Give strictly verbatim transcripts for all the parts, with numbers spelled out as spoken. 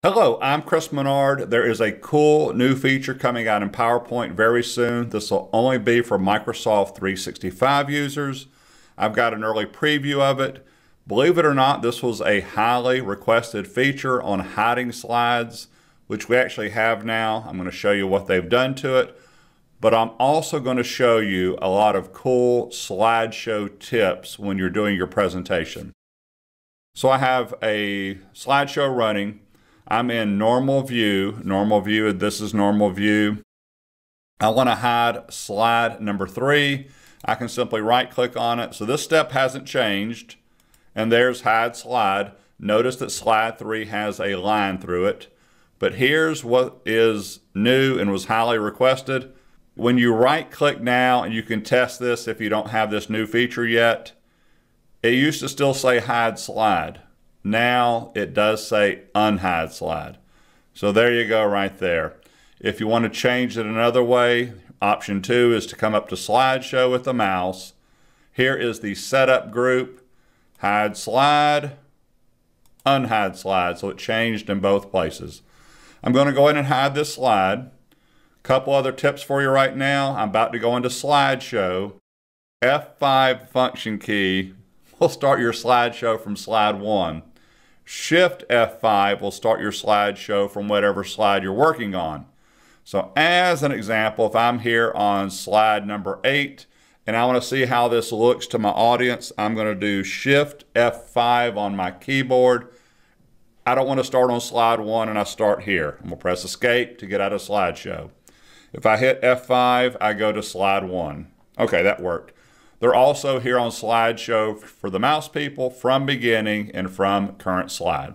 Hello, I'm Chris Menard. There is a cool new feature coming out in PowerPoint very soon. This will only be for Microsoft three sixty-five users. I've got an early preview of it. Believe it or not, this was a highly requested feature on hiding slides, which we actually have now. I'm going to show you what they've done to it, but I'm also going to show you a lot of cool slideshow tips when you're doing your presentation. So I have a slideshow running. I'm in normal view, normal view, this is normal view. I want to hide slide number three. I can simply right click on it. So this step hasn't changed. And there's hide slide. Notice that slide three has a line through it. But here's what is new and was highly requested. When you right click now, and you can test this if you don't have this new feature yet, it used to still say hide slide. Now it does say unhide slide. So there you go right there. If you want to change it another way, option two is to come up to slideshow with the mouse. Here is the setup group, hide slide, unhide slide. So it changed in both places. I'm going to go ahead and hide this slide. Couple other tips for you right now. I'm about to go into slideshow. F five function key will start your slideshow from slide one. Shift F five will start your slideshow from whatever slide you're working on. So as an example, if I'm here on slide number eight and I want to see how this looks to my audience, I'm going to do Shift F five on my keyboard. I don't want to start on slide one and I start here. I'm going to press Escape to get out of slideshow. If I hit F five, I go to slide one. Okay, that worked. They're also here on slideshow for the mouse people, from beginning and from current slide.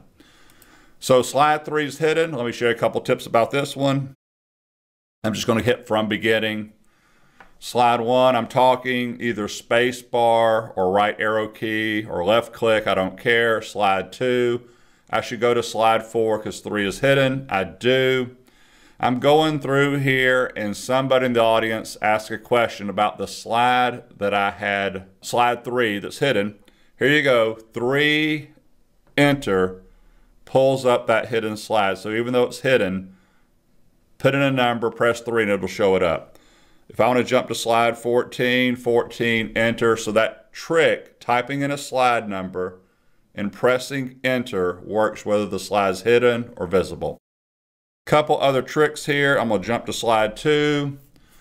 So slide three is hidden. Let me show you a couple tips about this one. I'm just going to hit from beginning. Slide one, I'm talking either space bar or right arrow key or left click, I don't care. Slide two, I should go to slide four because three is hidden. I do. I'm going through here and somebody in the audience asked a question about the slide that I had, slide three that's hidden. Here you go, three, enter, pulls up that hidden slide. So even though it's hidden, put in a number, press three and it'll show it up. If I want to jump to slide fourteen, fourteen, enter. So that trick, typing in a slide number and pressing enter, works whether the slide's hidden or visible. Couple other tricks here. I'm going to jump to slide two.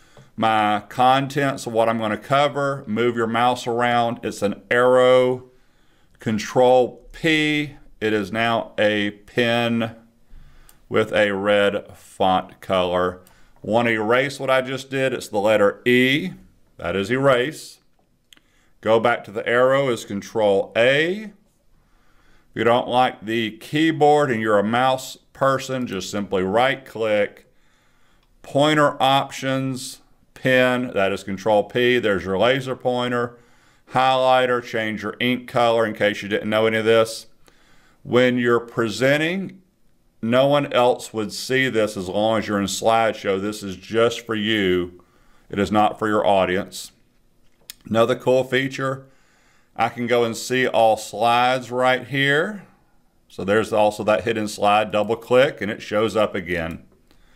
My contents of what I'm going to cover. Move your mouse around. It's an arrow. Control P. It is now a pen with a red font color. Want to erase what I just did? It's the letter E. That is erase. Go back to the arrow is Control A. If you don't like the keyboard and you're a mouse person, just simply right click, pointer options, pen, that is Control P, there's your laser pointer, highlighter, change your ink color in case you didn't know any of this. When you're presenting, no one else would see this as long as you're in slideshow. This is just for you. It is not for your audience. Another cool feature, I can go and see all slides right here. So there's also that hidden slide, double click and it shows up again.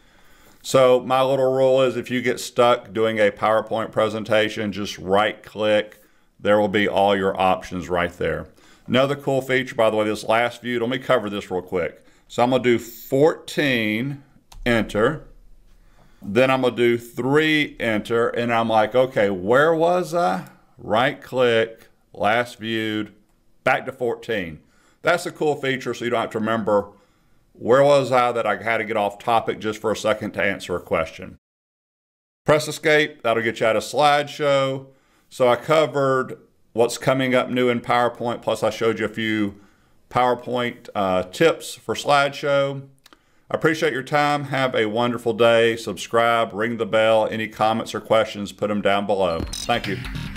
So my little rule is if you get stuck doing a PowerPoint presentation, just right click. There will be all your options right there. Another cool feature, by the way, this last view, let me cover this real quick. So I'm gonna do fourteen, enter. Then I'm gonna do three, enter. And I'm like, okay, where was I? Right click, last viewed, back to fourteen. That's a cool feature so you don't have to remember where was I that I had to get off topic just for a second to answer a question. Press Escape, that'll get you out of slideshow. So I covered what's coming up new in PowerPoint, plus I showed you a few PowerPoint uh, tips for slideshow. I appreciate your time. Have a wonderful day. Subscribe, ring the bell. Any comments or questions, put them down below. Thank you.